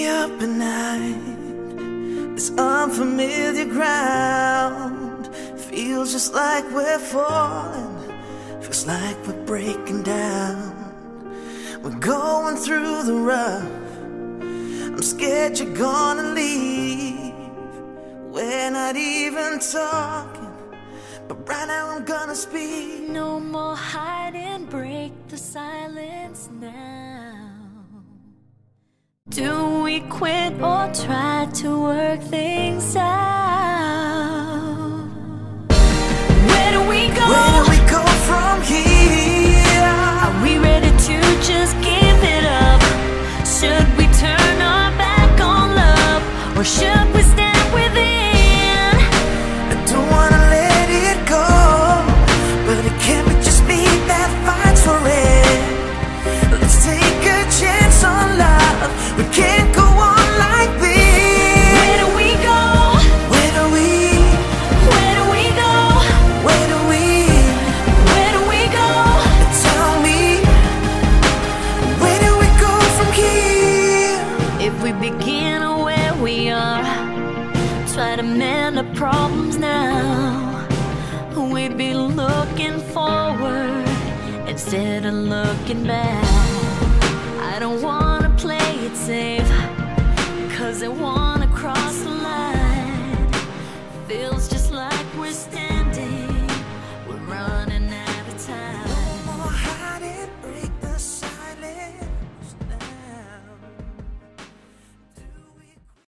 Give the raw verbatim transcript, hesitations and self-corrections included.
me up at night. This unfamiliar ground feels just like we're falling, feels like we're breaking down. We're going through the rough. I'm scared you're gonna leave. We're not even talking, but right now I'm gonna speak. No more hiding, break the silence now. Do we quit or try to work things out? Where do we go? Where do we go from here? Are we ready to just give it up? Should we turn our back on love, or should we stand within? I don't wanna let it go, but it can't be just me that fights for it. Let's take a chance on love. We can't go on like this. Where do we go? Where do we? Where do we go? Where do we? Where do we go? Tell me, where do we go from here? If we begin where we are, try to mend the problems now, we'd be looking forward instead of looking back. I don't wanna play it safe, cause I wanna cross the line. Feels